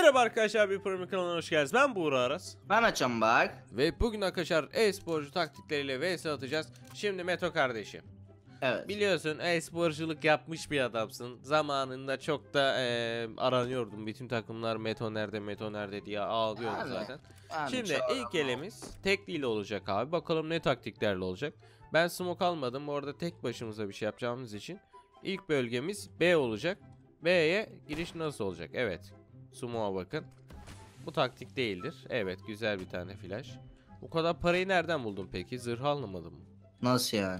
Merhaba arkadaşlar, bir program kanalına hoş geldiniz. Ben Buğra Aras. Ben açam bak. Ve bugün arkadaşlar e-sporcu taktikleriyle vs atacağız. Şimdi Meto kardeşim. Evet. Biliyorsun e-sporculuk yapmış bir adamsın. Zamanında çok da aranıyordum. Bütün takımlar Meto nerede diye ağlıyordu Yani, zaten. yani Şimdi ilk elimiz tekliyle olacak abi. Bakalım ne taktiklerle olacak. Ben smoke almadım. Orada tek başımıza bir şey yapacağımız için. İlk bölgemiz B olacak. B'ye giriş nasıl olacak? Evet. Smoke'a bakın. Bu taktik değildir. Evet, güzel bir tane flash. Bu kadar parayı nereden buldun peki? Zırh almadın mı? Nasıl yani?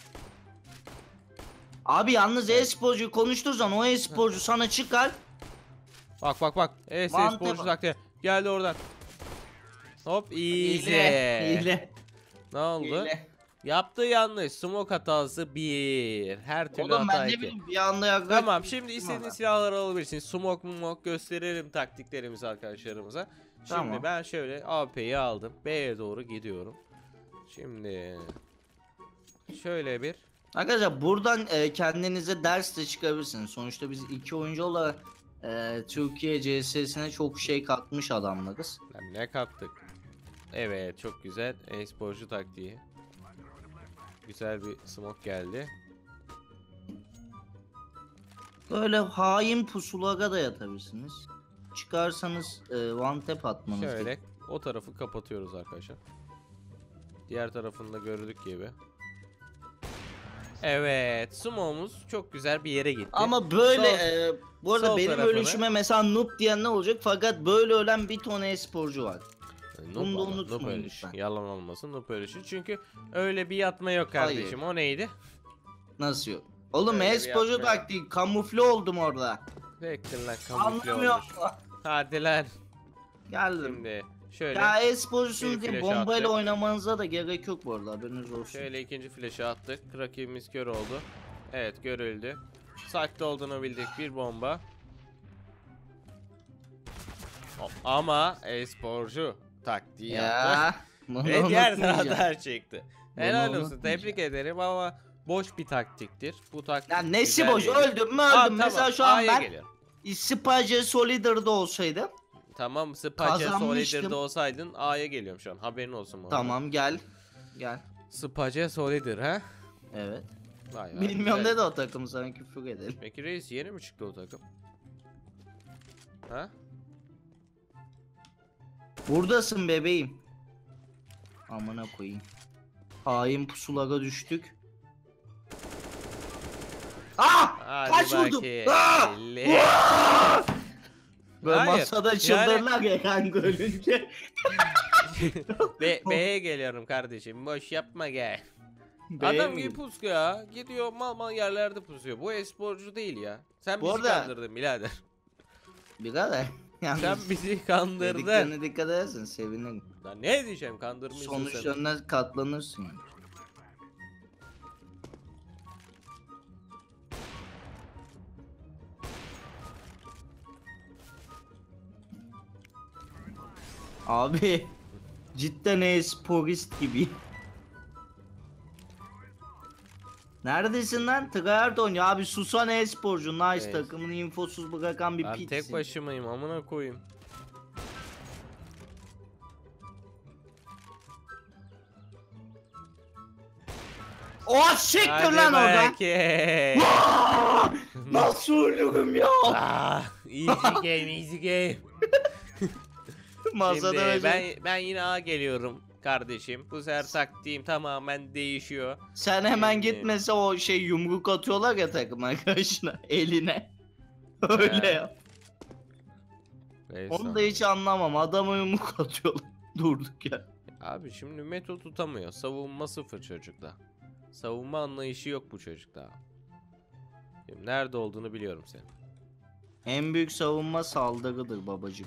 Abi yalnız e-sporcu konuştuğun zaman o e-sporcu sana çıkar. Bak. Mantep. E-sporcu taktiği. Geldi oradan. Hop, easy. Hile. Ne oldu? Hile. Yaptığı yanlış. Smoke hatası 1. Her türlü Oğlum hata ben ne 2. bileyim bir anda yaklaşık. Tamam, şimdi istediğin silahları alabilirsin. Smoke gösterelim taktiklerimizi arkadaşlarımıza. Şimdi Tamam. ben şöyle AP'yi aldım. B'ye doğru gidiyorum. Şimdi şöyle bir. Arkadaşlar buradan kendinize ders de çıkabilirsiniz. Sonuçta biz iki oyuncu olarak Türkiye CS'sine çok şey katmış adamlarız. Lan ne kattık? Evet, çok güzel e-sporcu taktiği. Güzel bir smoke geldi. Böyle hain pusulara da yatabilirsiniz. Çıkarsanız one tap atmanız Şöyle gerekiyor. o tarafı kapatıyoruz arkadaşlar. Diğer tarafını da gördük gibi. Evet, smoke'umuz çok güzel bir yere gitti. Ama böyle bu arada sol benim tarafını- ölüşüme mesela noob diyen ne olacak, fakat böyle ölen bir ton e-sporcu var. Bunu da unutmayın Noob ölüş. lütfen. Yalan olmasın, noob ölüşü. Çünkü öyle bir yatma yok kardeşim. Hayır. O neydi? Nasıl yok? Oğlum Öyle bir e-sporcu yapma taktiği, kamufle oldum orada. Bekle lan, kamufle Anlamıyor olmuş. musun? Hadi lan. Geldim. Şimdi şöyle. Ya e-sporcusunuz bir diye flash bombayla attık. oynamanıza da gerek yok bu arada, haberiniz olsun. Şöyle ikinci flash'ı attık. Rakibimiz kör oldu. Evet, görüldü. Site'de olduğunu bildik. Bir bomba. Hop, ama e-sporcu taktiği yaptı. Ya. Bunu Ve diğer unutmayacağım. taraftar çıktı. Helal olsun. unutmayacağım. Tebrik ederim ama boş bir taktiktir. Bu taktik Ya nesi güzel boş, değil. öldüm mü Aa, öldüm. Mesela tamam, şu an A'ya ben geliyorum. Space Solidar'da olsaydım. Tamam, Space Kazanmıştım. Solidar'da olsaydın A'ya geliyorum şu an. Haberin olsun. Tamam gel. Gel. Space Solidar ha? Evet. Vay vay, Bilmiyorum güzel. dedi o takım, sana küfür edelim. Peki reis, yeni mi çıktı o takım? Ha? Buradasın bebeğim. Amına koyayım. Hain pusulara düştük. Ah! Hadi Kaç vurdum? bakayım. Ah! 50. Böyle Hayır, masada çıldırırlar ya kanka ölünce. B'ye geliyorum kardeşim. Boş yapma, gel. B'ye Adam mi gibi gidiyor? pusuyor ya. Gidiyor mal yerlerde pusuyor. Bu e-sporcu değil ya. Sen Bu bizi arada- kandırdın birader. Birader. Sen Yalnız bizi kandırdın. dediklerine dikkat edersin, sevinirim. Lan ne diyeceğim, kandırmışsın sen. Sonuçlarına katlanırsın. Yani. Abi cidden e-sporist gibi. Neredesin lan? Tryhard oynuyor abi, susan e-sporcu. Nice, Evet. takımını infosuz bırakan bir Ben pitsin. tek başımayım, amına koyayım. Oh siktir Hadi lan oradan. bakayım. Nasıl ölürüm ya? Ah, easy game. Masada Şimdi öyle. ben yine A geliyorum kardeşim. Bu sefer taktiğim tamamen değişiyor. Sen hemen Şimdi- gitmese o şey yumruk atıyorlar ya takım arkadaşına eline. Öyle He. ya. Neyse. Onu da hiç anlamam. Adama yumruk atıyorlar. Durduk ya. Abi şimdi Meto tutamıyor. Savunma sıfır çocukta. Savunma anlayışı yok bu çocukta. Şimdi nerede olduğunu biliyorum senin. En büyük savunma saldırıdır babacığım.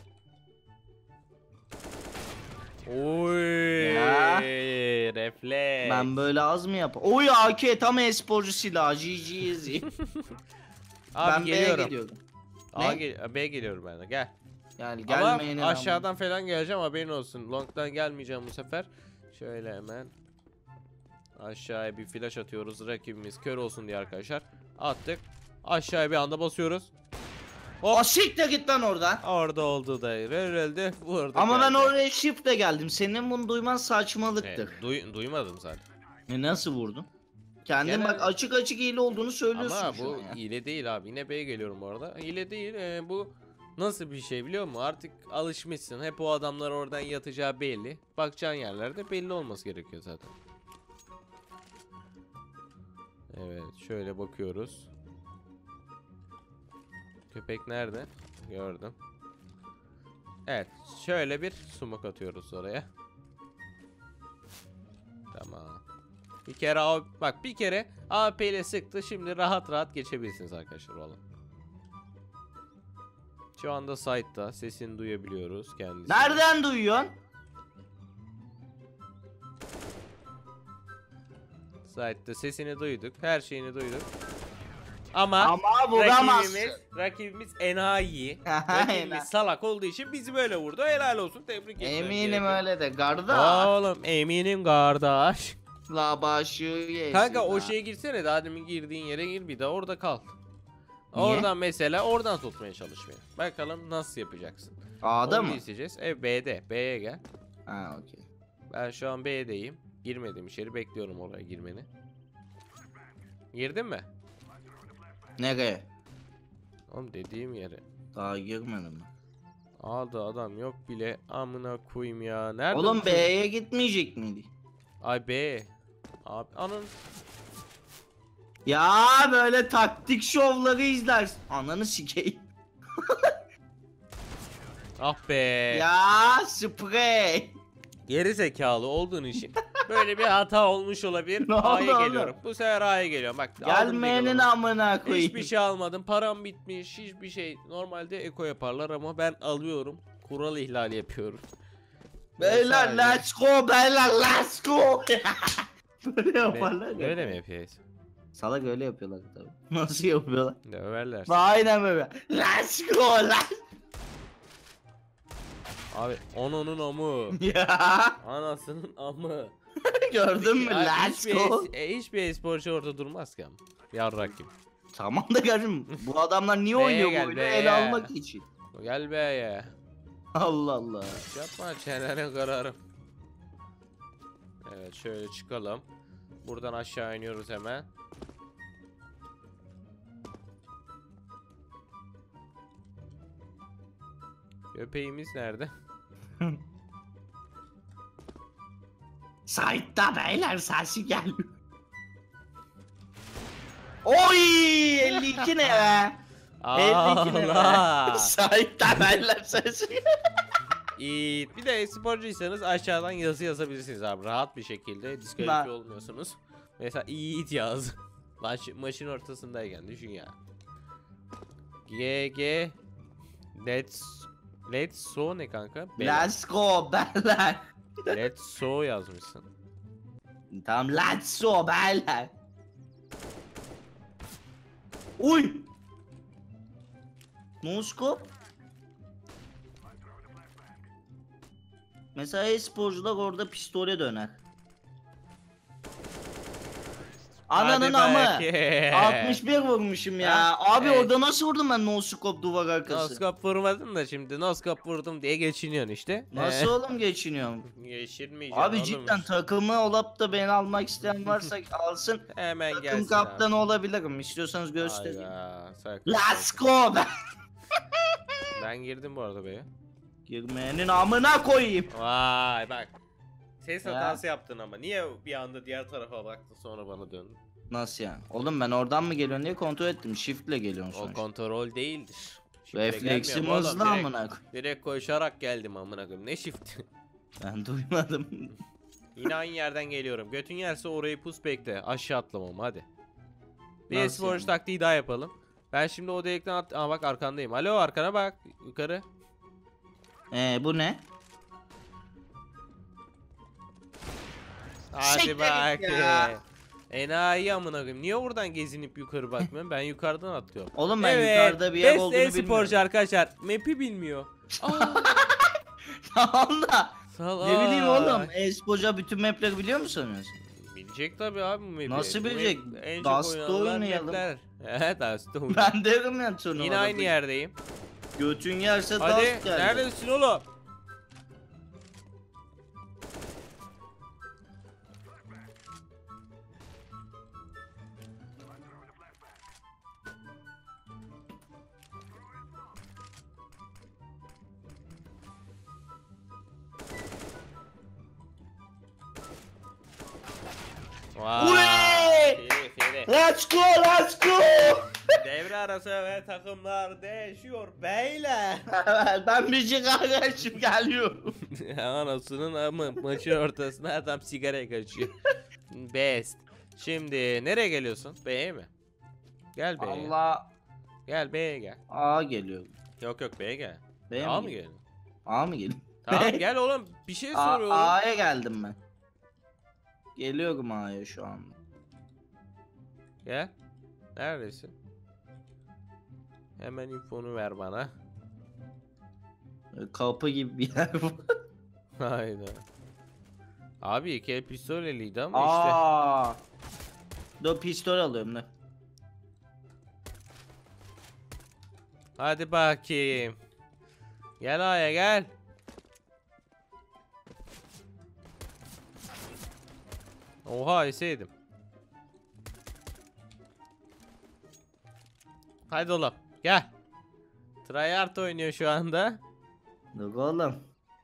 Oy, Ya. refleks. Ben böyle az mı yap? Oy AK tam e-sporcu silahı. GG'yiz. Abi Ben B'ye geliyorum. gidiyorum. B geliyorum ben de, gel. Yani Ama gelmeyene aşağıdan falan geleceğim, haberin olsun. Long'dan gelmeyeceğim bu sefer. Şöyle hemen aşağıya bir flash atıyoruz. Rakibimiz kör olsun diye arkadaşlar. Attık. Aşağıya bir anda basıyoruz. Hop. Asiktir git lan oradan. Orada oldu da öldü. Vurdu. Ama ben geldi. oraya shift'le geldim. Senin bunu duyman saçmalıktır. Duymadım zaten. Nasıl vurdun? Kendin Genel- bak açık açık hile olduğunu söylüyorsun Ama şu bu an ya. hile değil abi. Yine B'ye geliyorum orada. Hile değil. Bu nasıl bir şey biliyor musun? Artık alışmışsın. Hep o adamlar oradan yatacağı belli. Bakacağın yerlerde belli olması gerekiyor zaten. Evet, şöyle bakıyoruz. Köpek nerede? Gördüm. Evet, şöyle bir smoke atıyoruz oraya. Tamam. Bir kere bak bir kere AP ile sıktı. Şimdi rahat rahat geçebilirsiniz arkadaşlar oğlum. Şu anda site'da sesini duyabiliyoruz kendisi. Nereden duyuyorsun? Site'da sesini duyduk. Her şeyini duyduk. Ama Ama vuramazsın. rakibimiz enayi. Aynen. Rakibimiz salak olduğu için bizi böyle vurdu. Helal olsun. Tebrik ederim. Eminim öyle de kardeş. Oğlum eminim kardeş. La başı yesin. Kanka o la. şeye girsene, daha demin girdiğin yere gir, bir de orada kal. Niye? Oradan mesela oradan tutmaya çalışmaya. Bakalım nasıl yapacaksın. A'da Onu mı? izleyeceğiz. B'de. B'ye gel. Ha okey. Ben şu an B'deyim. Girmedim içeri, bekliyorum oraya girmeni. Girdin mi? Nereye? Oğlum dediğim yere. Daha girmedim. Aldı adam yok bile, amına koyayım ya. Nerede? Oğlum bu çocuk? B'ye gitmeyecek miydi? Ay B. Abi anın. Ya böyle taktik şovları izlersin. Ananı sikeyim. Ah be. Ya sprey. Geri zekalı olduğun için böyle bir hata olmuş olabilir. Ne oldu A'ya oğlum? geliyorum. Bu sefer A'ya geliyorum. Bak aldım Gelmeyenin Deagle'ımı. amına koyayım. Hiçbir şey almadım. Param bitmiş. Hiçbir şey. Normalde eko yaparlar ama ben alıyorum. Kural ihlali yapıyorum. Beyler Sadece- let's go beyler let's go. Böyle yaparlar ya. Öyle mi yapıyoruz? Salak öyle yapıyorlar tabii. Nasıl yapıyorlar? Döverler. Aynen böyle. Let's go let's. Abi onun amı. Ya Anasının amı. gördün mü Abi let's go. hiçbir esporcu orada durmaz ki ama. Yarrak gibi. Tamam da kardeşim bu adamlar niye B'ye oynuyor gel, böyle B'ye. ele almak için. Gel be ya. Allah Allah. Yapma, çenene kararım. Evet, şöyle çıkalım. Buradan aşağı iniyoruz hemen. Köpeğimiz nerede? Sait'ta beyler sesi gel. Oy 52 ne be? 52 ne be? Allah! Sait'ta beyler sesi. İyi. Bir de sporcuysanız aşağıdan yazı yazabilirsiniz abi. Rahat bir şekilde diskalifiye Ben- olmuyorsunuz. Mesela iyi yaz. Maçın ortasındayken düşün ya. GG Let's so ne kanka? Let's go beyler. Let's so yazmışsın. Tamam let's go beyler. Uy. Moskop. Mesela e-sporcular orada pistole döner. Ananın Hadi amı. belki. 61 vurmuşum ya. Ha, Abi evet. orada nasıl vurdum ben no scope duvar arkası? Noskop vurmadın da şimdi noskop vurdum diye geçiniyorsun işte. Nasıl oğlum geçiniyorum? Geçirmeyeceksin Abi oğlum. cidden takımı olup da beni almak isteyen varsa alsın. Hemen Takım gelsin kaptanı olabilirim. İstiyorsanız abi. göstereyim. Hayda, sakın, Let's sakın. go be. Ben girdim bu arada be. Girmeyenin amına koyayım. Vay bak. Ses Ya. hatası yaptın ama niye bir anda diğer tarafa baktın sonra bana döndün? Nasıl yani? Oğlum ben oradan mı geliyorsun diye kontrol ettim. Shift'le geliyorum O sonuçta. kontrol değildir. Shift'e Refleksim gelmiyorum oğlum, hızlı direkt- amına koyayım. Direkt koşarak geldim amına koyayım. Ne shift? Ben duymadım. Yine aynı yerden geliyorum. Götün yerse orayı pus bekle. Aşağı atlamam hadi. Bir Nasıl esporcu yani? taktiği daha yapalım. Ben şimdi o delikten Aa bak arkandayım. Alo, arkana bak. Yukarı. Bu ne? Hadi Siktir bak. git ya. Enayi amına koyayım. Niye oradan gezinip yukarı bakmıyorum? Ben yukarıdan atlıyorum. Oğlum ben yukarıda bir yer best olduğunu e-sporcu bilmiyorum. arkadaşlar. Map'i bilmiyor. Aa, Tamam da. salak. Ne bileyim oğlum. E-sporcu bütün mapleri biliyor musunuz? Bilecek tabi abi bu map'i. Nasıl Bu bilecek? map en çok Dust'ta oynanan oynayalım. mapler. Evet Aston. Ben derim ya turnuvada. Yine aynı yerdeyim. Götün yerse Hadi dast geldi. neredesin oğlum? Vay. Uy! Firi. Let's go, let's go. Devre arası ve takımlar değişiyor beyler. Ben bir sigara içip geliyorum. Anasının ama maçın ortasına adam sigara kaçıyor. Best. Şimdi nereye geliyorsun? B'ye mi? Gel B'ye. Allah. Gel B'ye gel. A geliyor. Yok yok B'ye gel. B A mi mı geliyor? gelin? A mı geliyor? Tamam gel oğlum bir şey soruyorum. A'ya geldim ben. Geliyorum A'ya şu anda. Gel. Neredesin? Hemen infonu ver bana. Kapı gibi bir yer var. Hayda. Abi iki el pistol eliydi ama işte. Aa. Dur pistol alıyorum da. Hadi bakayım. Gel A'ya gel. Oha eseydim. Hadi oğlum gel. Tryhard oynuyor şu anda. Dur oğlum.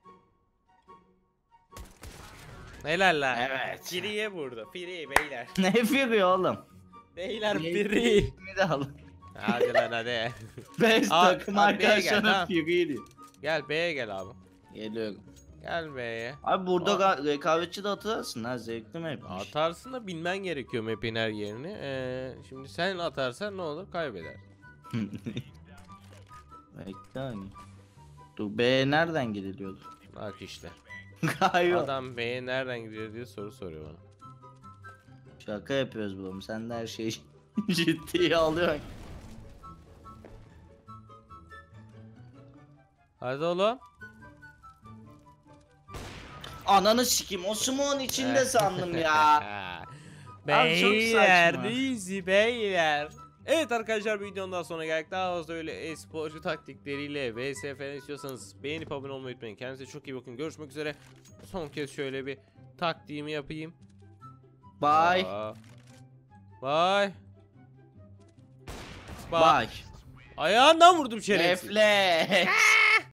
Helal lan. Evet. Free'ye vurdu. Free beyler. Ne free oğlum? Beyler Ne free. free de al. Hadi lan hadi. Best Abi, takım abi B'ye gel, arkadaşlarına tamam. free diyor. Gel B'ye gel abi. Geliyorum. Gel B'ye. Abi burada rekabetçi de atarsın ha, zevkli mapmiş. Atarsın da bilmen gerekiyor map'in her yerini. Şimdi sen atarsan ne olur? Kaybeder. Bekle hani. Dur B nereden gidiliyordu? Bak işte. Kayo. Adam B'ye nereden gidiyor diye soru soruyor bana. Şaka yapıyoruz oğlum. Sen de her şeyi ciddiye alıyorsun. Hadi oğlum. Ananı sikim. O smoke'un içinde sandım ya. Abi çok Beyler, saçma. easy beyler. Evet arkadaşlar videonun sonra geldik. Daha fazla öyle e-sporcu taktikleriyle vs falan istiyorsanız beğenip abone olmayı unutmayın. Kendinize çok iyi bakın. Görüşmek üzere. Son kez şöyle bir taktiğimi yapayım. Bye. Bye. Bye. Ayağından vurdum şerefsiz. Refleks.